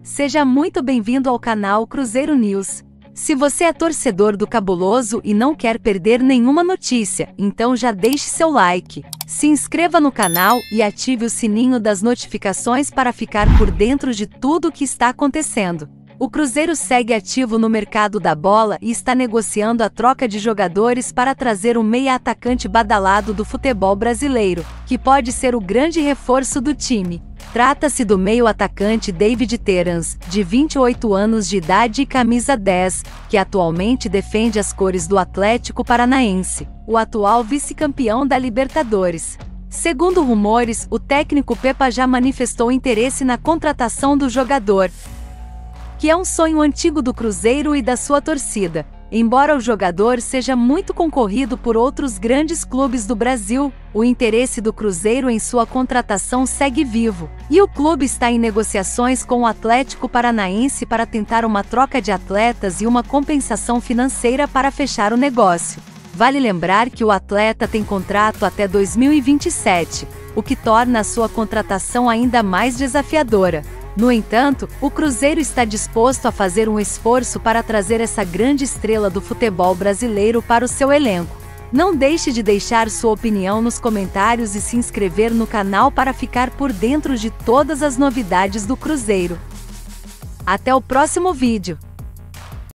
Seja muito bem-vindo ao canal Cruzeiro News. Se você é torcedor do Cabuloso e não quer perder nenhuma notícia, então já deixe seu like, se inscreva no canal e ative o sininho das notificações para ficar por dentro de tudo o que está acontecendo. O Cruzeiro segue ativo no mercado da bola e está negociando a troca de jogadores para trazer um meia-atacante badalado do futebol brasileiro, que pode ser o grande reforço do time. Trata-se do meio-atacante David Terans, de 28 anos de idade e camisa 10, que atualmente defende as cores do Atlético Paranaense, o atual vice-campeão da Libertadores. Segundo rumores, o técnico Pepa já manifestou interesse na contratação do jogador, que é um sonho antigo do Cruzeiro e da sua torcida. Embora o jogador seja muito concorrido por outros grandes clubes do Brasil, o interesse do Cruzeiro em sua contratação segue vivo, e o clube está em negociações com o Atlético Paranaense para tentar uma troca de atletas e uma compensação financeira para fechar o negócio. Vale lembrar que o atleta tem contrato até 2027, o que torna a sua contratação ainda mais desafiadora. No entanto, o Cruzeiro está disposto a fazer um esforço para trazer essa grande estrela do futebol brasileiro para o seu elenco. Não deixe de deixar sua opinião nos comentários e se inscrever no canal para ficar por dentro de todas as novidades do Cruzeiro. Até o próximo vídeo!